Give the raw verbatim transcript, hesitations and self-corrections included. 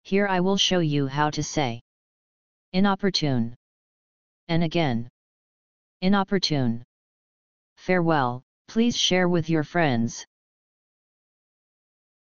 Here I will show you how to say inopportune. And again. Inopportune. Farewell, please share with your friends.